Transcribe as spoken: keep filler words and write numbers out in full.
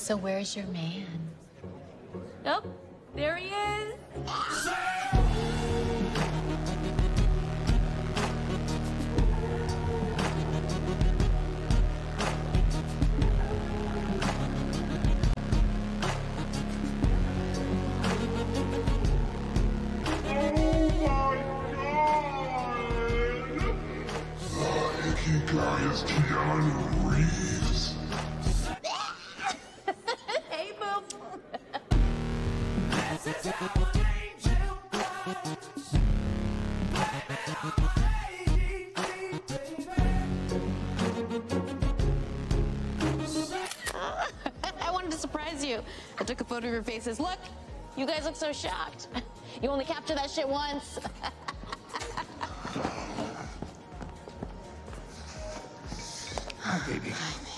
So where's your man? Oh, there he is. Guy is Keanu Reeves. Hey, boo. I wanted to surprise you. I took a photo of your faces. Look, you guys look so shocked. You only capture that shit once. Hi, baby.